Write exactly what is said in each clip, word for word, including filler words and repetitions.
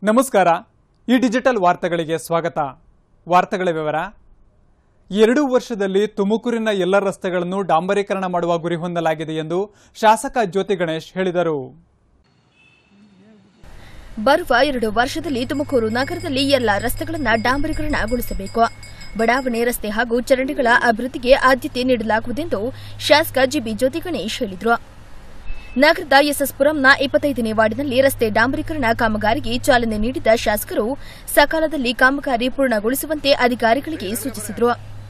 ನಮಸ್ಕಾರ. ಈ ಡಿಜಿಟಲ್ ವಾರ್ತೆಗಳಿಗೆ ಸ್ವಾಗತ. ವಾರ್ತೆಗಳ ವಿವರ. ಎರಡು ವರ್ಷದಲ್ಲಿ ತುಮಕೂರಿನ ಎಲ್ಲ ರಸ್ತೆಗಳನ್ನು ಡಾಂಬರೀಕರಣ ಮಾಡುವ ಗುರಿ ಹೊಂದಲಾಗಿದೆ ಎಂದು ಶಾಸಕ ಜ್ಯೋತಿ ಗಣೇಶ್ ಹೇಳಿದರು. ಬರುವ ಎರಡು ವರ್ಷದಲ್ಲಿ ತುಮಕೂರು ನಗರದಲ್ಲಿ ಎಲ್ಲ ರಸ್ತೆಗಳನ್ನು ಡಾಂಬರೀಕರಣಗೊಳಿಸಬೇಕು. ಬಡಾವಣೆ ರಸ್ತೆ ಹಾಗೂ ಚರಂಡಿಗಳ ಅಭಿವೃದ್ಧಿಗೆ ಆದ್ಯತೆ ನೀಡಲಾಗುವುದೆಂದು ಶಾಸಕ ಜಿಬಿ ಜ್ಯೋತಿ ಗಣೇಶ್ ಹೇಳಿದರು. ನಗರದ ಎಸ್ಎಸ್ಪುರಂನ ಇಪ್ಪತ್ತೈದನೇ ವಾರ್ಡಿನಲ್ಲಿ ರಸ್ತೆ ಡಾಂಬರೀಕರಣ ಕಾಮಗಾರಿಗೆ ಚಾಲನೆ ನೀಡಿದ ಶಾಸಕರು ಸಕಾಲದಲ್ಲಿ ಕಾಮಗಾರಿ ಪೂರ್ಣಗೊಳಿಸುವಂತೆ ಅಧಿಕಾರಿಗಳಿಗೆ ಸೂಚಿಸಿದರು.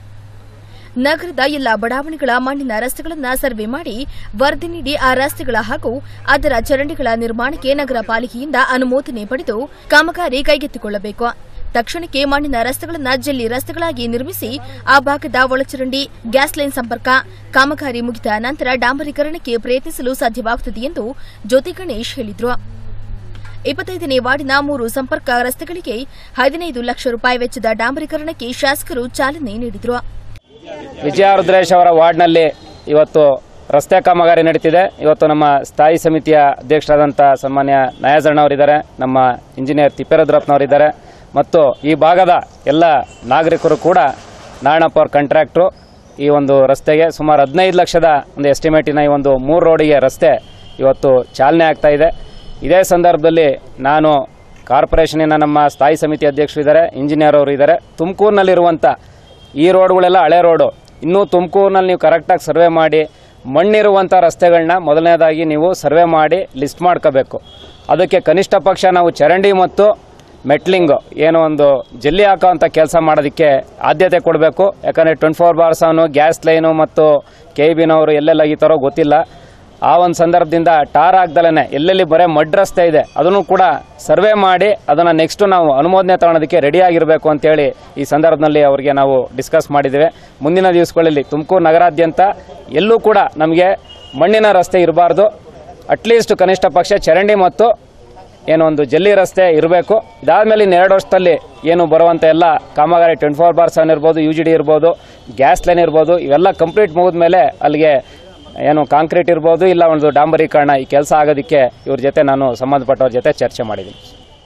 ನಗರದ ಎಲ್ಲಾ ಬಡಾವಣೆಗಳ ಮಣ್ಣಿನ ರಸ್ತೆಗಳನ್ನು ಸರ್ವೆ ಮಾಡಿ ವರದಿ ನೀಡಿ ಆ ರಸ್ತೆಗಳ ಹಾಗೂ ಅದರ ಚರಂಡಿಗಳ ನಿರ್ಮಾಣಕ್ಕೆ ನಗರ ಪಾಲಿಕೆಯಿಂದ ಅನುಮೋದನೆ ಪಡೆದು ಕಾಮಗಾರಿ ಕೈಗೆತ್ತಿಕೊಳ್ಳಬೇಕು. ತಕ್ಷಣಕ್ಕೆ ಮಣ್ಣಿನ ರಸ್ತೆಗಳನ್ನು ಜಲ್ಲಿ ರಸ್ತೆಗಳಾಗಿ ನಿರ್ಮಿಸಿ ಆ ಭಾಗದ ಒಳಚರಂಡಿ, ಗ್ಯಾಸ್ ಲೈನ್ ಸಂಪರ್ಕ ಕಾಮಗಾರಿ ಮುಗಿದ ನಂತರ ಡಾಂಬರೀಕರಣಕ್ಕೆ ಪ್ರಯತ್ನಿಸಲು ಸಾಧ್ಯವಾಗುತ್ತದೆ ಎಂದು ಜ್ಯೋತಿ ಗಣೇಶ್ ಹೇಳಿದರು. ಇಪ್ಪತ್ತೈದನೇ ವಾರ್ಡಿನ ಮೂರು ಸಂಪರ್ಕ ರಸ್ತೆಗಳಿಗೆ ಹದಿನೈದು ಲಕ್ಷ ರೂಪಾಯಿ ವೆಚ್ಚದ ಡಾಂಬರೀಕರಣಕ್ಕೆ ಶಾಸಕರು ಚಾಲನೆ ನೀಡಿದರು. ವಿಜಯ ರುದ್ರೇಶ್ ಅವರ ವಾರ್ಡ್ನಲ್ಲಿ ಇವತ್ತು ರಸ್ತೆ ಕಾಮಗಾರಿ ನಡೀತಿದೆ. ಇವತ್ತು ನಮ್ಮ ಸ್ಥಾಯಿ ಸಮಿತಿಯ ಅಧ್ಯಕ್ಷರಾದಂಥ ಸನ್ಮಾನ್ಯ ನಯಾಜಣ್ಣವರಿದ್ದಾರೆ, ನಮ್ಮ ಇಂಜಿನಿಯರ್ ತಿಪ್ಪೇರುದ್ರಪ್ಪನವರಿದ್ದಾರೆ ಮತ್ತು ಈ ಭಾಗದ ಎಲ್ಲ ನಾಗರಿಕರು ಕೂಡ ನಾರಾಯಣಪ್ಪ ಅವ್ರ ಕಾಂಟ್ರಾಕ್ಟ್ರು ಈ ಒಂದು ರಸ್ತೆಗೆ ಸುಮಾರು ಹದಿನೈದು ಲಕ್ಷದ ಒಂದು ಎಸ್ಟಿಮೇಟಿನ ಈ ಒಂದು ಮೂರು ರೋಡಿಗೆ ರಸ್ತೆ ಇವತ್ತು ಚಾಲನೆ ಆಗ್ತಾ ಇದೆ. ಇದೇ ಸಂದರ್ಭದಲ್ಲಿ ನಾನು ಕಾರ್ಪೊರೇಷನಿನ ನಮ್ಮ ಸ್ಥಾಯಿ ಸಮಿತಿ ಅಧ್ಯಕ್ಷರಿದ್ದಾರೆ, ಇಂಜಿನಿಯರ್ ಅವರು ಇದ್ದಾರೆ. ತುಮಕೂರಿನಲ್ಲಿರುವಂಥ ಈ ರೋಡ್ಗಳೆಲ್ಲ ಹಳೆ ರೋಡು. ಇನ್ನೂ ತುಮಕೂರಿನಲ್ಲಿ ನೀವು ಕರೆಕ್ಟಾಗಿ ಸರ್ವೆ ಮಾಡಿ ಮಣ್ಣಿರುವಂಥ ರಸ್ತೆಗಳನ್ನ ಮೊದಲನೇದಾಗಿ ನೀವು ಸರ್ವೆ ಮಾಡಿ ಲಿಸ್ಟ್ ಮಾಡ್ಕೋಬೇಕು. ಅದಕ್ಕೆ ಕನಿಷ್ಠ ಪಕ್ಷ ನಾವು ಚರಂಡಿ ಮತ್ತು ಮೆಟ್ಲಿಂಗು ಏನೋ ಒಂದು ಜಲ್ಲಿ ಹಾಕೋವಂಥ ಕೆಲಸ ಮಾಡೋದಕ್ಕೆ ಆದ್ಯತೆ ಕೊಡಬೇಕು. ಯಾಕಂದರೆ twenty four bar seven gas line ಮತ್ತು ಕೆ ಬಿನವರು ಎಲ್ಲೆಲ್ಲ ಈ ಥರ ಗೊತ್ತಿಲ್ಲ. ಆ ಒಂದು ಸಂದರ್ಭದಿಂದ ಟಾರ್ ಆಗ್ದಲೇ ಎಲ್ಲೆಲ್ಲಿ ಬರೀ ಮಡ್ ರಸ್ತೆ ಇದೆ ಅದನ್ನು ಕೂಡ ಸರ್ವೆ ಮಾಡಿ ಅದನ್ನು ನೆಕ್ಸ್ಟು ನಾವು ಅನುಮೋದನೆ ತಗೊಳ್ಳೋದಕ್ಕೆ ರೆಡಿಯಾಗಿರಬೇಕು ಅಂತೇಳಿ ಈ ಸಂದರ್ಭದಲ್ಲಿ ಅವರಿಗೆ ನಾವು ಡಿಸ್ಕಸ್ ಮಾಡಿದ್ದೇವೆ. ಮುಂದಿನ ದಿವಸಗಳಲ್ಲಿ ತುಮಕೂರು ನಗರಾದ್ಯಂತ ಎಲ್ಲೂ ಕೂಡ ನಮಗೆ ಮಣ್ಣಿನ ರಸ್ತೆ ಇರಬಾರ್ದು. ಅಟ್ಲೀಸ್ಟ್ ಕನಿಷ್ಠ ಪಕ್ಷ ಚರಂಡಿ ಮತ್ತು ಏನೋ ಒಂದು ಜಲ್ಲಿ ರಸ್ತೆ ಇರಬೇಕು. ಇದಾದಮೇಲೆ ಇನ್ನು ಎರಡು ವರ್ಷದಲ್ಲಿ ಏನು ಬರುವಂಥ ಎಲ್ಲ ಕಾಮಗಾರಿ ಟ್ವೆಂಟಿ ಫೋರ್ ಬಾರ್ ಸೆವೆನ್ ಇರ್ಬೋದು, ಯು ಜಿ ಡಿ ಇರ್ಬೋದು, ಗ್ಯಾಸ್ ಲೈನ್ ಇರ್ಬೋದು, ಇವೆಲ್ಲ ಕಂಪ್ಲೀಟ್ ಮುಗಿದ ಮೇಲೆ ಅಲ್ಲಿಗೆ ಏನು ಕಾಂಕ್ರೀಟ್ ಇರ್ಬೋದು, ಇಲ್ಲ ಒಂದು ಡಾಂಬರೀಕರಣ ಈ ಕೆಲಸ ಆಗೋದಕ್ಕೆ ಇವ್ರ ಜೊತೆ ನಾನು ಸಂಬಂಧಪಟ್ಟವ್ರ ಜೊತೆ ಚರ್ಚೆ ಮಾಡಿದ್ದೀನಿ.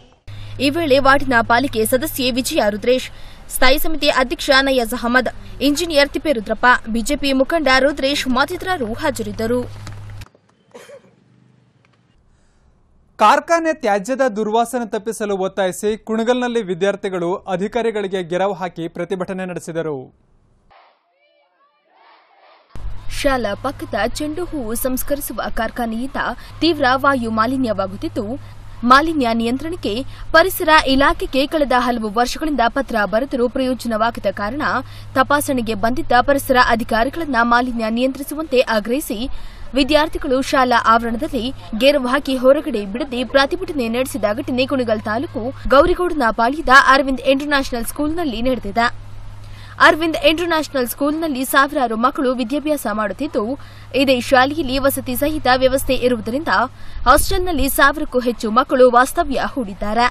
ಈ ವೇಳೆ ವಾರ್ಡಿನ ಪಾಲಿಕೆ ಸದಸ್ಯೆ ವಿಜಯ ರುದ್ರೇಶ್, ಸ್ಥಾಯಿ ಸಮಿತಿ ಅಧ್ಯಕ್ಷ ನಯಾಜ್ ಅಹಮದ್, ಇಂಜಿನಿಯರ್ ತಿಪ್ಪೇರುದ್ರಪ್ಪ, ಬಿಜೆಪಿ ಮುಖಂಡ ರುದ್ರೇಶ್ ಮತ್ತಿತರರು ಹಾಜರಿದ್ದರು. ಕಾರ್ಖಾನೆ ತ್ಯಾಜ್ಯದ ದುರ್ವಾಸನೆ ತಪ್ಪಿಸಲು ಒತ್ತಾಯಿಸಿ ಕುಣಗಲ್ನಲ್ಲಿ ವಿದ್ಯಾರ್ಥಿಗಳು ಅಧಿಕಾರಿಗಳಿಗೆ ಗೆರವು ಹಾಕಿ ಪ್ರತಿಭಟನೆ ನಡೆಸಿದರು. ಶಾಲಾ ಪಕ್ಕದ ಚೆಂಡು ಹೂವು ಸಂಸ್ಕರಿಸುವ ಕಾರ್ಖಾನೆಯಿಂದ ತೀವ್ರ ವಾಯು ಮಾಲಿನ್ಯವಾಗುತ್ತಿದ್ದು, ಮಾಲಿನ್ಯ ನಿಯಂತ್ರಣಕ್ಕೆ ಪರಿಸರ ಇಲಾಖೆಗೆ ಕಳೆದ ಹಲವು ವರ್ಷಗಳಿಂದ ಪತ್ರ ಬರೆದರೂ ಪ್ರಯೋಜನವಾಗದ ಕಾರಣ ತಪಾಸಣೆಗೆ ಬಂದಿದ್ದ ಪರಿಸರ ಅಧಿಕಾರಿಗಳನ್ನು ಮಾಲಿನ್ಯ ನಿಯಂತ್ರಿಸುವಂತೆ ಆಗ್ರಹಿಸಿ ವಿದ್ಯಾರ್ಥಿಗಳು ಶಾಲಾ ಆವರಣದಲ್ಲಿ ಗೆರವು ಹಾಕಿ ಹೊರಗಡೆ ಬಿಡದೆ ಪ್ರತಿಭಟನೆ ನಡೆಸಿದ ಘಟನೆ ಕುಣಗಲ್ ತಾಲೂಕು ಗೌರಿಗೌಡನ ಪಾಳ್ಯದ ಅರವಿಂದ್ ಇಂಟರ್ನ್ಯಾಷನಲ್ ಸ್ಕೂಲ್ನಲ್ಲಿ ನಡೆದಿದೆ. ಅರವಿಂದ್ ಇಂಟರ್ನ್ಯಾಷನಲ್ ಸ್ಕೂಲ್ನಲ್ಲಿ ಸಾವಿರಾರು ಮಕ್ಕಳು ವಿದ್ಯಾಭ್ಯಾಸ ಮಾಡುತ್ತಿದ್ದು, ಇದೇ ಶಾಲೆಯಲ್ಲಿ ವಸತಿ ಸಹಿತ ವ್ಯವಸ್ಥೆ ಇರುವುದರಿಂದ ಹಾಸ್ಟೆಲ್ನಲ್ಲಿ ಸಾವಿರಕ್ಕೂ ಹೆಚ್ಚು ಮಕ್ಕಳು ವಾಸ್ತವ್ಯ ಹೂಡಿದ್ದಾರೆ.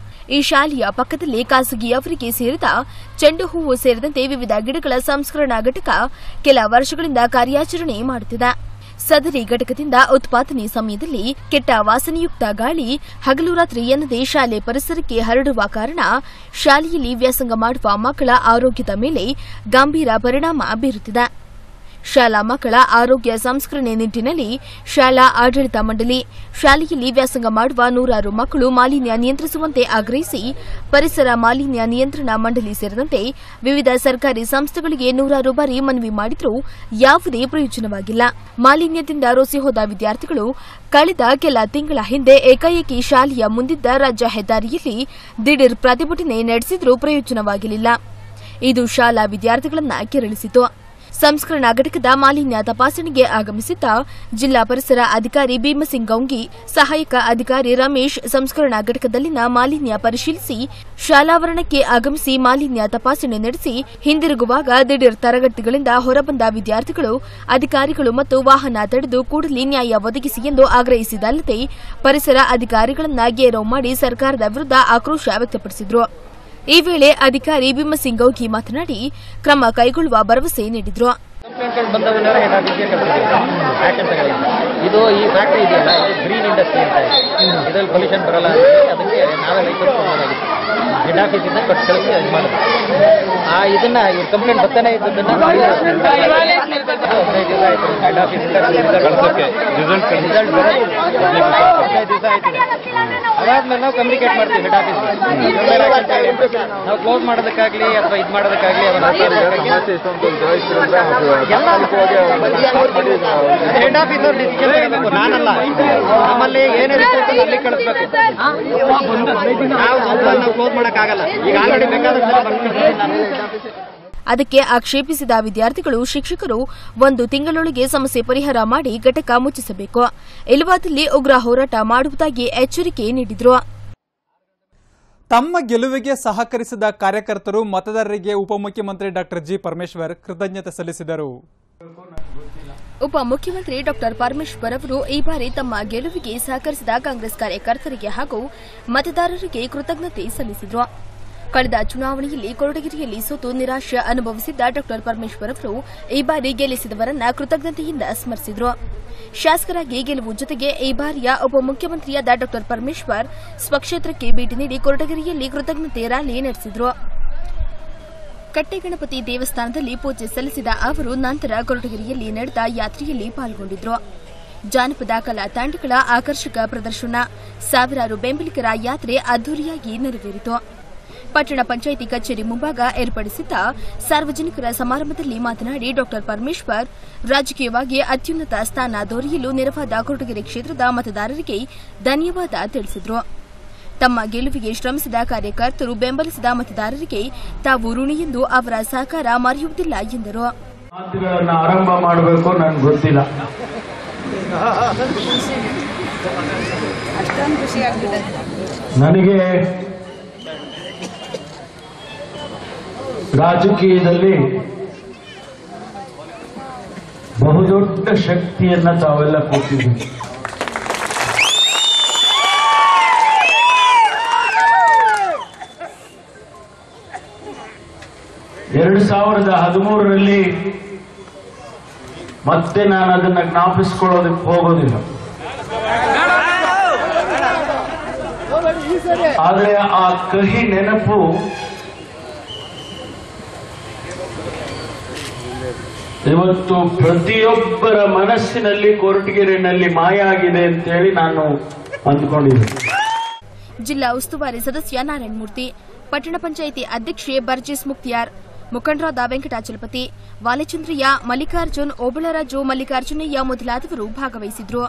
ಈ ಶಾಲೆಯ ಪಕ್ಕದಲ್ಲೇ ಖಾಸಗಿಯವರಿಗೆ ಸೇರಿದ ಚೆಂಡು ಹೂವು ಸೇರಿದಂತೆ ವಿವಿಧ ಗಿಡಗಳ ಸಂಸ್ಕರಣಾ ಘಟಕ ಕೆಲ ವರ್ಷಗಳಿಂದ ಕಾರ್ಯಾಚರಣೆ ಮಾಡುತ್ತಿದೆ. ಸದರಿ ಘಟಕದಿಂದ ಉತ್ಪಾದನೆ ಸಮಯದಲ್ಲಿ ಕೆಟ್ಟ ವಾಸನೆಯುಕ್ತ ಗಾಳಿ ಹಗಲು ರಾತ್ರಿ ಎನ್ನದೇ ಶಾಲೆ ಪರಿಸರಕ್ಕೆ ಹರಡುವ ಕಾರಣ ಶಾಲೆಯಲ್ಲಿ ವ್ಯಾಸಂಗ ಮಾಡುವ ಮಕ್ಕಳ ಆರೋಗ್ಯದ ಮೇಲೆ ಗಂಭೀರ ಪರಿಣಾಮ ಬೀರುತ್ತಿದೆ. ಶಾಲಾ ಮಕ್ಕಳ ಆರೋಗ್ಯ ಸಂಸ್ಕರಣೆ ನಿಟ್ಟಿನಲ್ಲಿ ಶಾಲಾ ಆಡಳಿತ ಮಂಡಳಿ, ಶಾಲೆಯಲ್ಲಿ ವ್ಯಾಸಂಗ ಮಾಡುವ ನೂರಾರು ಮಕ್ಕಳು ಮಾಲಿನ್ಯ ನಿಯಂತ್ರಿಸುವಂತೆ ಆಗ್ರಹಿಸಿ ಪರಿಸರ ಮಾಲಿನ್ಯ ನಿಯಂತ್ರಣ ಮಂಡಳಿ ಸೇರಿದಂತೆ ವಿವಿಧ ಸರ್ಕಾರಿ ಸಂಸ್ಥೆಗಳಿಗೆ ನೂರಾರು ಬಾರಿ ಮನವಿ ಮಾಡಿದರೂ ಯಾವುದೇ ಪ್ರಯೋಜನವಾಗಿಲ್ಲ. ಮಾಲಿನ್ಯದಿಂದ ರೋಸಿ ಹೋದ ವಿದ್ಯಾರ್ಥಿಗಳು ಕಳೆದ ಕೆಲ ತಿಂಗಳ ಹಿಂದೆ ಏಕಾಏಕಿ ಶಾಲೆಯ ಮುಂದಿದ್ದ ರಾಜ್ಯ ಹೆದ್ದಾರಿಯಲ್ಲಿ ದಿಢೀರ್ ಪ್ರತಿಭಟನೆ ನಡೆಸಿದರೂ ಪ್ರಯೋಜನವಾಗಿರಲಿಲ್ಲ. ಇದು ಶಾಲಾ ವಿದ್ಯಾರ್ಥಿಗಳನ್ನು ಕೆರಳಿಸಿತು. ಸಂಸ್ಕರಣಾ ಘಟಕದ ಮಾಲಿನ್ಯ ತಪಾಸಣೆಗೆ ಆಗಮಿಸಿದ್ದ ಜಿಲ್ಲಾ ಪರಿಸರ ಅಧಿಕಾರಿ ಭೀಮಸಿಂಗ್ ಗೌಂಗಿ, ಸಹಾಯಕ ಅಧಿಕಾರಿ ರಮೇಶ್ ಸಂಸ್ಕರಣಾ ಘಟಕದಲ್ಲಿನ ಮಾಲಿನ್ಯ ಪರಿಶೀಲಿಸಿ ಶಾಲಾವರಣಕ್ಕೆ ಆಗಮಿಸಿ ಮಾಲಿನ್ಯ ತಪಾಸಣೆ ನಡೆಸಿ ಹಿಂದಿರುಗುವಾಗ ದಿಢೀರ್ ತರಗತಿಗಳಿಂದ ಹೊರಬಂದ ವಿದ್ಯಾರ್ಥಿಗಳು ಅಧಿಕಾರಿಗಳು ಮತ್ತು ವಾಹನ ತಡೆದು ಕೂಡಲೇ ನ್ಯಾಯ ಒದಗಿಸಿ ಎಂದು ಆಗ್ರಹಿಸಿದಲ್ಲದೆ ಪರಿಸರ ಅಧಿಕಾರಿಗಳನ್ನು ಗೇರವು ಮಾಡಿ ಸರ್ಕಾರದ ವಿರುದ್ಧ ಆಕ್ರೋಶ ವ್ಯಕ್ತಪಡಿಸಿದರು. ಈ ವೇಳೆ ಅಧಿಕಾರಿ ಭೀಮಸಿಂಗ್ ಗೌಗಿ ಮಾತನಾಡಿ ಕ್ರಮ ಕೈಗೊಳ್ಳುವ ಭರವಸೆ ನೀಡಿದರು. ಬಂದವನ್ನೆಲ್ಲ ಹೆಡ್ ಆಫೀಸ್ಗೆ ಕಳಿಸಿದ್ದೀವಿ ಆಕ್ಷನ್ ತಗೊಳ್ಳಿ. ಇದು ಈ ಫ್ಯಾಕ್ಟ್ರಿ ಇದೆಯಲ್ಲ, ಇದು ಗ್ರೀನ್ ಇಂಡಸ್ಟ್ರಿ ಅಂತ ಇದೆ, ಇದರಲ್ಲಿ ಪೊಲ್ಯೂಷನ್ ಬರಲ್ಲ ಅಂತ ಅದಕ್ಕೆ ನಾವೇ ಲೈಸೆನ್ಸ್ ಕೊಡೋದಾಗಿತ್ತು. ಹೆಡ್ ಆಫೀಸಿಂದ ಕೊಟ್ಟು ಕಳಿಸಿ ಇದು ಮಾಡೋದು. ಆ ಇದನ್ನ ಇವ್ರ ಕಂಪ್ಲೇಂಟ್ ಬರ್ತಾನೆ ಇದ್ದದನ್ನ ಹದಿನೈದು ದಿವಸ ಆಯಿತು ಹೆಡ್ ಆಫೀಸಿಂದ ರಿಸಲ್ಟ್ ರಿಸಲ್ಟ್ ಬರೋದು ಹದಿನೈದು ದಿವಸ ಆಯ್ತಿದೆ. ಅದಾದ್ಮೇಲೆ ನಾವು ಕಮ್ಯುನಿಕೇಟ್ ಮಾಡ್ತೀವಿ ಹೆಡ್ ಆಫೀಸ್. ನಾವು ಕ್ಲೋಸ್ ಮಾಡೋದಕ್ಕಾಗ್ಲಿ ಅಥವಾ ಇದು ಮಾಡೋದಕ್ಕಾಗ್ಲಿ ಹೆಡ್ ಆಫೀಸ್ ಅವ್ರು ಡಿಸಿಷನ್ ತಗೋಬೇಕು, ನಾನಲ್ಲ. ನಮ್ಮಲ್ಲಿ ಏನೇ ರಿಪೋರ್ಟ್ ಅಲ್ಲಿ ಕಳಿಸ್ಬೇಕು. ನಾವು ನಾವು ಕ್ಲೋಸ್ ಮಾಡೋಕ್ಕಾಗಲ್ಲ. ಈಗ ಆಲ್ರೆಡಿ ಬೇಕಾದಷ್ಟು ಅದಕ್ಕೆ ಆಕ್ಷೇಪಿಸಿದ ವಿದ್ಯಾರ್ಥಿಗಳು ಶಿಕ್ಷಕರು ಒಂದು ತಿಂಗಳೊಳಗೆ ಸಮಸ್ಯೆ ಪರಿಹಾರ ಮಾಡಿ ಘಟಕ ಮುಚ್ಚಿಸಬೇಕು, ಇಲ್ಲವಾದಲ್ಲಿ ಉಗ್ರ ಹೋರಾಟ ಮಾಡುವುದಾಗಿ ಎಚ್ಚರಿಕೆ ನೀಡಿದರು. ತಮ್ಮ ಗೆಲುವಿಗೆ ಸಹಕರಿಸಿದ ಕಾರ್ಯಕರ್ತರು ಮತದಾರರಿಗೆ ಉಪಮುಖ್ಯಮಂತ್ರಿ ಡಾಕ್ಟರ್ ಜಿ ಪರಮೇಶ್ವರ್ ಕೃತಜ್ಞತೆ ಸಲ್ಲಿಸಿದರು. ಉಪಮುಖ್ಯಮಂತ್ರಿ ಡಾಕ್ಟರ್ ಪರಮೇಶ್ವರ್ ಅವರು ಈ ಬಾರಿ ತಮ್ಮ ಗೆಲುವಿಗೆ ಸಹಕರಿಸಿದ ಕಾಂಗ್ರೆಸ್ ಕಾರ್ಯಕರ್ತರಿಗೆ ಹಾಗೂ ಮತದಾರರಿಗೆ ಕೃತಜ್ಞತೆ ಸಲ್ಲಿಸಿದರು. ಕಳೆದ ಚುನಾವಣೆಯಲ್ಲಿ ಕೊರಟಗೆರೆಯಲ್ಲಿ ಸೋತು ನಿರಾಶೆ ಅನುಭವಿಸಿದ್ದ ಡಾಕ್ಟರ್ ಪರಮೇಶ್ವರ್ ಅವರು ಈ ಬಾರಿ ಗೆಲ್ಲಿಸಿದವರನ್ನ ಕೃತಜ್ಞತೆಯಿಂದ ಸ್ಮರಿಸಿದರು. ಶಾಸಕರಾಗಿ ಗೆಲುವು ಜೊತೆಗೆ ಈ ಬಾರಿಯ ಉಪಮುಖ್ಯಮಂತ್ರಿಯಾದ ಡಾಕ್ಟರ್ ಪರಮೇಶ್ವರ್ ಸ್ವಕ್ಷೇತ್ರಕ್ಕೆ ಭೇಟಿ ನೀಡಿ ಕೊರಟಗೆರೆಯಲ್ಲಿ ಕೃತಜ್ಞತೆ ರ್ಯಾಲಿ ನಡೆಸಿದರು. ಕಟ್ಟೆಗಣಪತಿ ದೇವಸ್ಥಾನದಲ್ಲಿ ಪೂಜೆ ಸಲ್ಲಿಸಿದ ಅವರು ನಂತರ ಕೊರಟಗೆರೆಯಲ್ಲಿ ನಡೆದ ಯಾತ್ರೆಯಲ್ಲಿ ಪಾಲ್ಗೊಂಡಿದ್ದರು. ಜಾನಪದ ಕಲಾ ತಂಡಗಳ ಆಕರ್ಷಕ ಪ್ರದರ್ಶನ, ಸಾವಿರಾರು ಬೆಂಬಲಿಗರ ಯಾತ್ರೆ ಅದ್ದೂರಿಯಾಗಿ ನೆರವೇರಿತು. ಪಟ್ಟಣ ಪಂಚಾಯಿತಿ ಕಚೇರಿ ಮುಂಭಾಗ ಏರ್ಪಡಿಸಿದ್ದ ಸಾರ್ವಜನಿಕರ ಸಮಾರಂಭದಲ್ಲಿ ಮಾತನಾಡಿ ಡಾಕ್ಟರ್ ಪರಮೇಶ್ವರ್ ರಾಜಕೀಯವಾಗಿ ಅತ್ಯುನ್ನತ ಸ್ಥಾನ ದೊರೆಯಲು ನೆರವಾದ ಕೊರಟಗೆರೆ ಕ್ಷೇತ್ರದ ಮತದಾರರಿಗೆ ಧನ್ಯವಾದ ತಿಳಿಸಿದರು. ತಮ್ಮ ಗೆಲುವಿಗೆ ಶ್ರಮಿಸಿದ ಕಾರ್ಯಕರ್ತರು ಬೆಂಬಲಿಸಿದ ಮತದಾರರಿಗೆ ತಾವು ಋಣಿ ಎಂದು ಅವರ ಸಹಕಾರ ಮರೆಯುವುದಿಲ್ಲ ಎಂದರು. ಮಾತುಗಳನ್ನು ಆರಂಭ ಮಾಡಬೇಕು ನನಗೆ ಗೊತ್ತಿಲ್ಲ. ನನಗೆ ರಾಜಕೀಯದಲ್ಲಿ ಬಹುದೊಡ್ಡ ಶಕ್ತಿಯನ್ನ ತಾವೆಲ್ಲ ಕೊಟ್ಟಿದ್ದೀವಿ. ಎರಡು ಸಾವಿರದ ಹದಿಮೂರರಲ್ಲಿ ಮತ್ತೆ ನಾನು ಅದನ್ನ ಜ್ಞಾಪಿಸ್ಕೊಳ್ಳೋದಕ್ಕೆ ಹೋಗೋದಿಲ್ಲ. ಆದರೆ ಆ ಕಹಿ ನೆನಪು ಇವತ್ತು ಪ್ರತಿಯೊಬ್ಬರ ಮನಸ್ಸಿನಲ್ಲಿ ಕೊರಟಗೆರೆಯಲ್ಲಿ ಮಾಯ ಆಗಿದೆ ಅಂತೇಳಿ ನಾನು ಅಂದ್ಕೊಂಡಿದ್ದೆ. ಜಿಲ್ಲಾ ಉಸ್ತುವಾರಿ ಸದಸ್ಯ ನಾರಾಯಣಮೂರ್ತಿ, ಪಟ್ಟಣ ಪಂಚಾಯಿತಿ ಅಧ್ಯಕ್ಷೆ ಬರ್ಜೇಸ್ ಮುಕ್ತಿಯಾರ್, ಮುಖಂಡರಾದ ವೆಂಕಟಾಚಲಪತಿ, ವಾಲೆಚಂದ್ರಯ್ಯ, ಮಲ್ಲಿಕಾರ್ಜುನ್, ಓಬಳರಾಜು, ಮಲ್ಲಿಕಾರ್ಜುನಯ್ಯ ಮೊದಲಾದವರು ಭಾಗವಹಿಸಿದ್ರು.